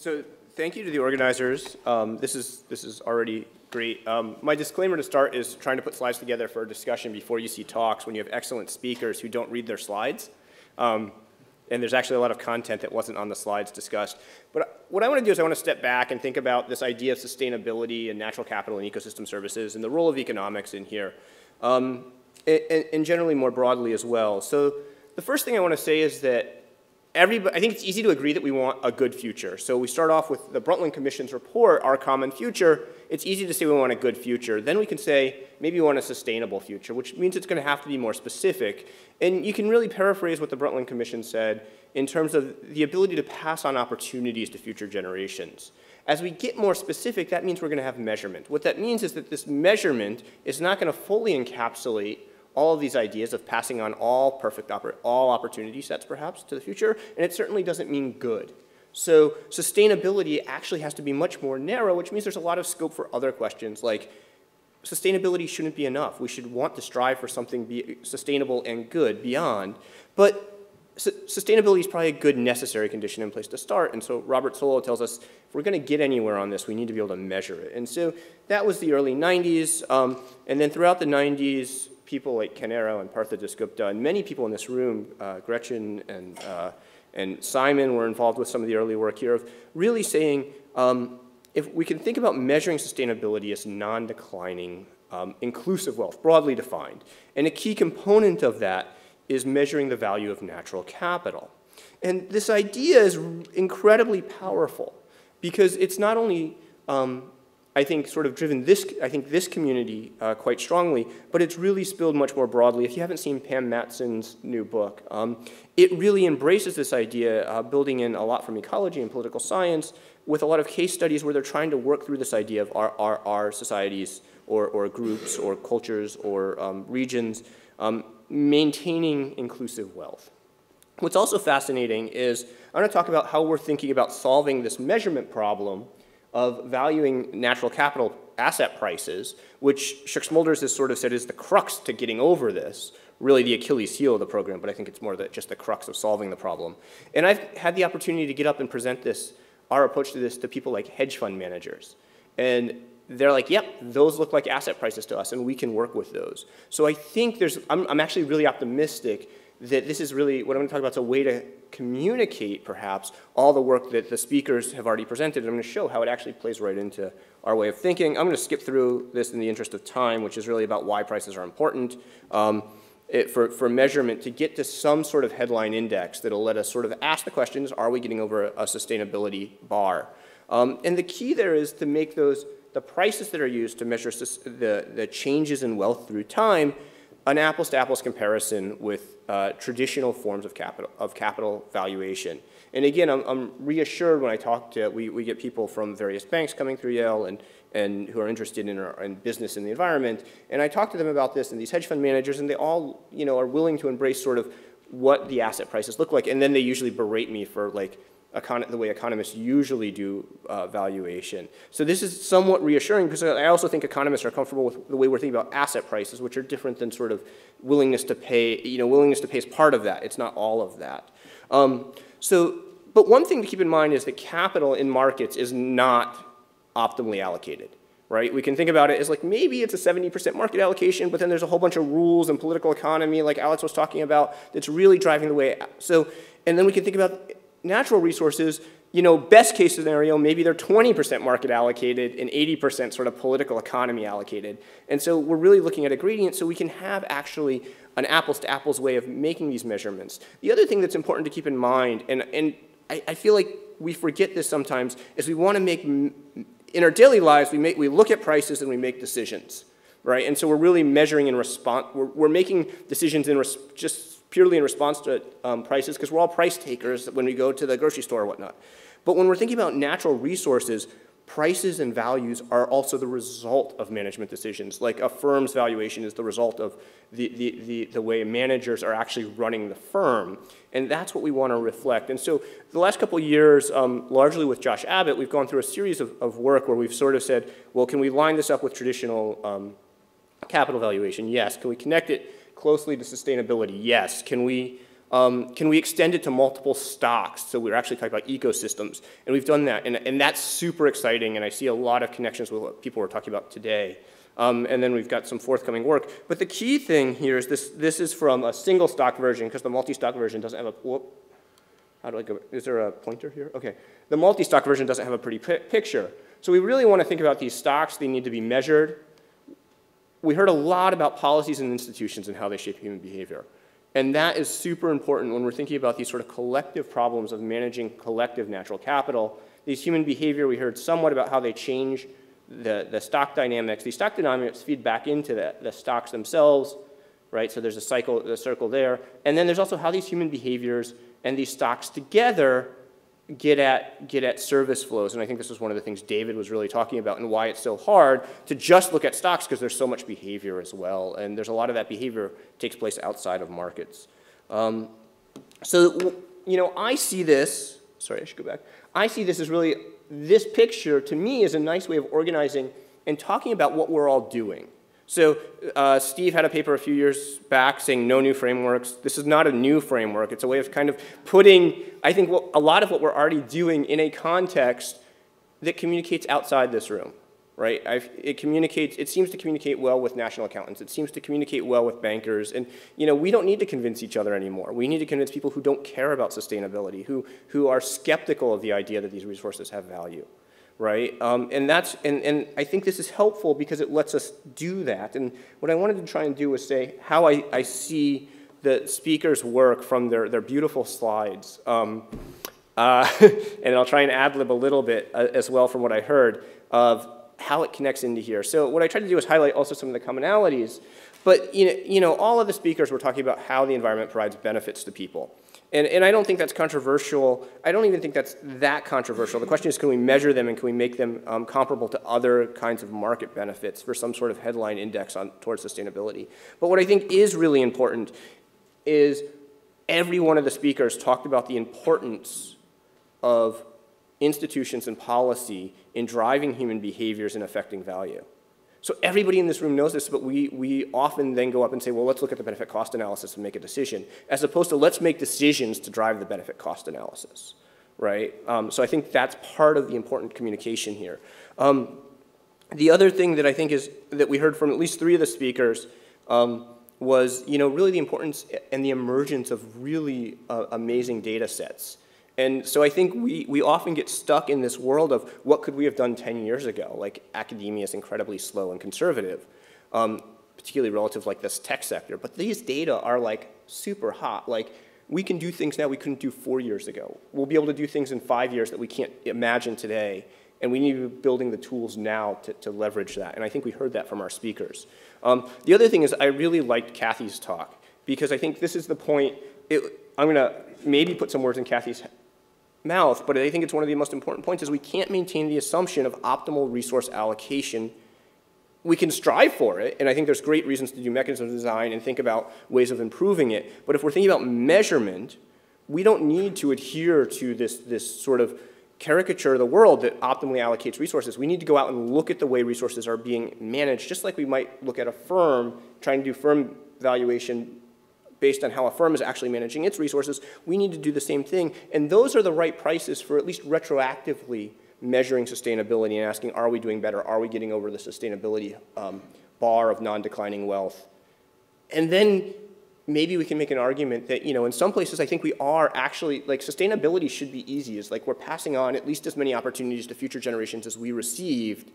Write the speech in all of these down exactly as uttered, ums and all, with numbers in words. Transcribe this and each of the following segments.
So thank you to the organizers. Um, this is this is already great. Um, my disclaimer to start is trying to put slides together for a discussion before you see talks when you have excellent speakers who don't read their slides. Um, and there's actually a lot of content that wasn't on the slides discussed. But what I want to do is I want to step back and think about this idea of sustainability and natural capital and ecosystem services and the role of economics in here, um, and, and generally more broadly as well. So the first thing I want to say is that everybody, I think it's easy to agree that we want a good future. So we start off with the Brundtland Commission's report, Our Common Future. It's easy to say we want a good future. Then we can say maybe we want a sustainable future, which means it's going to have to be more specific. And you can really paraphrase what the Brundtland Commission said in terms of the ability to pass on opportunities to future generations. As we get more specific, that means we're going to have measurement. What that means is that this measurement is not going to fully encapsulate all of these ideas of passing on all perfect, oppor all opportunity sets perhaps to the future, and it certainly doesn't mean good. So sustainability actually has to be much more narrow, which means there's a lot of scope for other questions like sustainability shouldn't be enough. We should want to strive for something be sustainable and good beyond, but su sustainability is probably a good necessary condition in place to start, and so Robert Solow tells us if we're going to get anywhere on this, we need to be able to measure it. And so that was the early nineties, um, and then throughout the nineties, people like Canero and Partha Dasgupta and many people in this room, uh, Gretchen and, uh, and Simon were involved with some of the early work here of really saying um, if we can think about measuring sustainability as non-declining, um, inclusive wealth, broadly defined. And a key component of that is measuring the value of natural capital. And this idea is incredibly powerful because it's not only um, I think, sort of driven this, I think, this community uh, quite strongly, but it's really spilled much more broadly. If you haven't seen Pam Matson's new book, um, it really embraces this idea, uh, building in a lot from ecology and political science, with a lot of case studies where they're trying to work through this idea of our, our, our societies or, or groups or cultures or um, regions um, maintaining inclusive wealth. What's also fascinating is I want to talk about how we're thinking about solving this measurement problem of valuing natural capital asset prices, which Smulders has sort of said is the crux to getting over this, really the Achilles heel of the program, but I think it's more that just the crux of solving the problem. And I've had the opportunity to get up and present this, our approach to this, to people like hedge fund managers. And they're like, yep, those look like asset prices to us, and we can work with those. So I think there's, I'm, I'm actually really optimistic that this is really, what I'm going to talk about is a way to communicate, perhaps, all the work that the speakers have already presented. And I'm going to show how it actually plays right into our way of thinking. I'm going to skip through this in the interest of time, which is really about why prices are important um, it, for, for measurement to get to some sort of headline index that will let us sort of ask the questions, are we getting over a, a sustainability bar? Um, and the key there is to make those, the prices that are used to measure the, the changes in wealth through time, an apples-to-apples comparison with uh, traditional forms of capital, of capital valuation. And again, I'm, I'm reassured when I talk to, we, we get people from various banks coming through Yale and, and who are interested in, our, in business and the environment, and I talk to them about this and these hedge fund managers, and they all you know, are willing to embrace sort of what the asset prices look like, and then they usually berate me for like, Econ the way economists usually do uh, valuation. So this is somewhat reassuring because I also think economists are comfortable with the way we're thinking about asset prices, which are different than sort of willingness to pay, you know, willingness to pay is part of that. It's not all of that. Um, so, but one thing to keep in mind is that capital in markets is not optimally allocated, right? We can think about it as like maybe it's a seventy percent market allocation, but then there's a whole bunch of rules and political economy like Alex was talking about that's really driving the way. So, and then we can think about natural resources, you know, best case scenario, maybe they're twenty percent market allocated and eighty percent sort of political economy allocated. And so we're really looking at a gradient so we can have actually an apples to apples way of making these measurements. The other thing that's important to keep in mind, and, and I, I feel like we forget this sometimes, is we want to make, in our daily lives, we, make, we look at prices and we make decisions, right? And so we're really measuring in response, we're, we're making decisions in res just purely in response to um, prices, because we're all price takers when we go to the grocery store or whatnot. But when we're thinking about natural resources, prices and values are also the result of management decisions. Like a firm's valuation is the result of the, the, the, the way managers are actually running the firm. And that's what we want to reflect. And so the last couple of years, um, largely with Josh Abbott, we've gone through a series of, of work where we've sort of said, well, can we line this up with traditional um, capital valuation? Yes. Can we connect it closely to sustainability? Yes. Can we Um, can we extend it to multiple stocks? So we're actually talking about ecosystems, and we've done that, and, and that's super exciting, and I see a lot of connections with what people were talking about today. Um, and then we've got some forthcoming work. But the key thing here is this, this is from a single stock version, because the multi-stock version doesn't have a, whoop, how do I go, is there a pointer here? Okay, the multi-stock version doesn't have a pretty pi picture. So we really want to think about these stocks. They need to be measured. We heard a lot about policies and institutions and how they shape human behavior. And that is super important when we're thinking about these sort of collective problems of managing collective natural capital. These human behavior, we heard somewhat about how they change the, the stock dynamics. These stock dynamics feed back into the, the stocks themselves, right? So there's a cycle, a circle there. And then there's also how these human behaviors and these stocks together get at, get at service flows. And I think this is one of the things David was really talking about and why it's so hard to just look at stocks, because there's so much behavior as well. And there's a lot of that behavior takes place outside of markets. Um, so, you know, I see this, sorry, I should go back. I see this as really, this picture to me is a nice way of organizing and talking about what we're all doing. So uh, Steve had a paper a few years back saying no new frameworks. This is not a new framework. It's a way of kind of putting, I think, what, a lot of what we're already doing in a context that communicates outside this room, right? I've, it communicates, it seems to communicate well with national accountants. It seems to communicate well with bankers. And, you know, we don't need to convince each other anymore. We need to convince people who don't care about sustainability, who, who are skeptical of the idea that these resources have value. Right, um, and that's and, and I think this is helpful because it lets us do that. And what I wanted to try and do was say how I, I see the speakers' work from their their beautiful slides, um, uh, and I'll try and ad-lib a little bit uh, as well from what I heard of how it connects into here. So what I tried to do is highlight also some of the commonalities. But you know, you know, all of the speakers were talking about how the environment provides benefits to people. And, and I don't think that's controversial. I don't even think that's that controversial. The question is, can we measure them and can we make them um, comparable to other kinds of market benefits for some sort of headline index on, towards sustainability? But what I think is really important is every one of the speakers talked about the importance of institutions and policy in driving human behaviors and affecting value. So everybody in this room knows this, but we, we often then go up and say, well, let's look at the benefit cost analysis and make a decision, as opposed to let's make decisions to drive the benefit cost analysis, right? Um, so I think that's part of the important communication here. Um, the other thing that I think is that we heard from at least three of the speakers um, was, you know, really the importance and the emergence of really uh, amazing data sets. And so I think we, we often get stuck in this world of what could we have done ten years ago? Like academia is incredibly slow and conservative, um, particularly relative to like this tech sector. But these data are like super hot. Like we can do things now we couldn't do four years ago. We'll be able to do things in five years that we can't imagine today. And we need to be building the tools now to, to leverage that. And I think we heard that from our speakers. Um, the other thing is I really liked Kathy's talk, because I think this is the point. It, I'm going to maybe put some words in Kathy's mouth, but I think it's one of the most important points is we can't maintain the assumption of optimal resource allocation. We can strive for it, and I think there's great reasons to do mechanism design and think about ways of improving it. But if we're thinking about measurement, we don't need to adhere to this, this sort of caricature of the world that optimally allocates resources. We need to go out and look at the way resources are being managed, just like we might look at a firm trying to do firm valuation based on how a firm is actually managing its resources. We need to do the same thing. And those are the right prices for at least retroactively measuring sustainability and asking, are we doing better? Are we getting over the sustainability um, bar of non-declining wealth? And then maybe we can make an argument that, you know, in some places I think we are actually, like sustainability should be easy. It's like we're passing on at least as many opportunities to future generations as we received.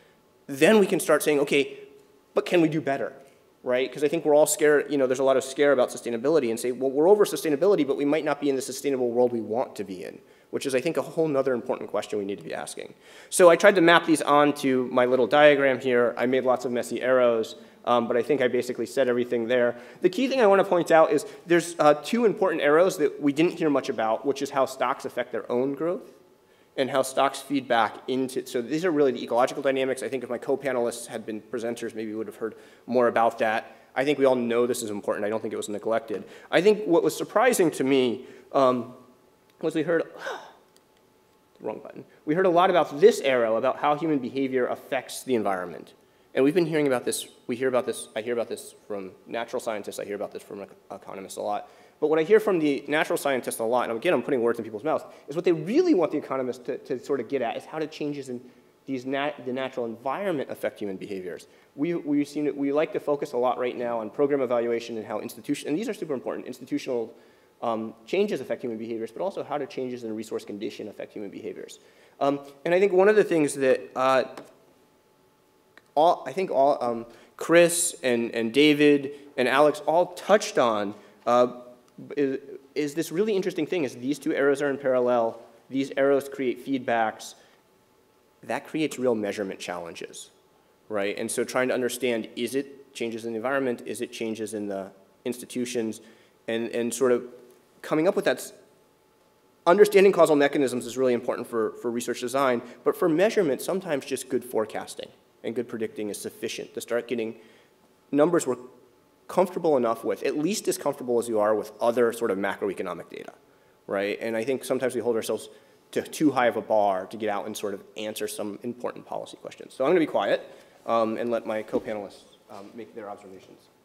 Then we can start saying, okay, but can we do better? Right? Because I think we're all scared, you know, there's a lot of scare about sustainability and say, well, we're over sustainability, but we might not be in the sustainable world we want to be in, which is, I think, a whole nother important question we need to be asking. So I tried to map these onto my little diagram here. I made lots of messy arrows, um, but I think I basically said everything there. The key thing I want to point out is there's uh, two important arrows that we didn't hear much about, which is how stocks affect their own growth and how stocks feed back into, so these are really the ecological dynamics. I think if my co-panelists had been presenters, maybe we would have heard more about that. I think we all know this is important. I don't think it was neglected. I think what was surprising to me um, was we heard, wrong button. We heard a lot about this arrow, about how human behavior affects the environment. And we've been hearing about this, we hear about this, I hear about this from natural scientists, I hear about this from economists a lot. But what I hear from the natural scientists a lot, and again, I'm putting words in people's mouths, is what they really want the economists to, to sort of get at is how do changes in these nat the natural environment affect human behaviors. We, we, seem to, we like to focus a lot right now on program evaluation and how institution, and these are super important, institutional um, changes affect human behaviors, but also how do changes in resource condition affect human behaviors. Um, and I think one of the things that uh, all, I think all, um, Chris and, and David and Alex all touched on uh, is, is this really interesting thing is these two arrows are in parallel, these arrows create feedbacks, that creates real measurement challenges, right? And so trying to understand, is it changes in the environment, is it changes in the institutions, and, and sort of coming up with that, understanding causal mechanisms is really important for, for research design, but for measurement, sometimes just good forecasting and good predicting is sufficient to start getting numbers we're comfortable enough with, at least as comfortable as you are with other sort of macroeconomic data, right? And I think sometimes we hold ourselves to too high of a bar to get out and sort of answer some important policy questions. So I'm going to be quiet um, and let my co-panelists um, make their observations.